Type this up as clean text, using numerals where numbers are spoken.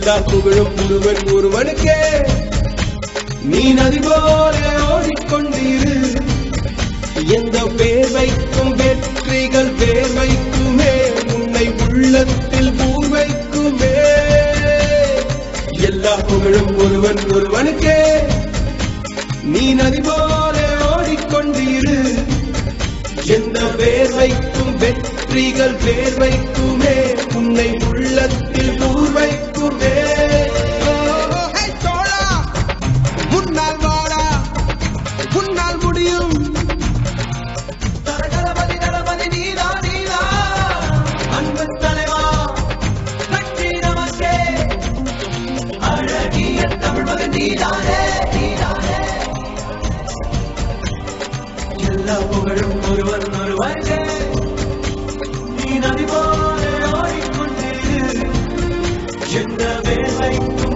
எல்லா புகழும் முழுவன் ஒருவனுக்கே நீ நதி போல ஓடிக்கொண்டிரு எந்த பேர் வைக்கும் வெற்றிகள் பேர் வைக்குமே உன்னை உள்ளத்தில் பூர் வைக்குமே எல்லா புகழும் ஒருவன் ஒருவனுக்கே நீ நதி போல ஓடிக்கொண்டிரு எந்த பேர் வைக்கும் வெற்றிகள் பேர் வைக்குமே உன்னை உள்ளத்தில் பூர் வைக்குமே முன்னால் வாடா முன்னால் முடியும் தளபதி தளபதி நீதா நீதா அன்பு தலைவா கட்சி நமக்கே அழகிய தமிழ் மகன் நீதானே நீதானே எல்லா புகழும் ஒருவன் ஒருவனுக்கே நீ நதி போல ஓடிக்கொண்டிரு எந்த வேலைக்கும்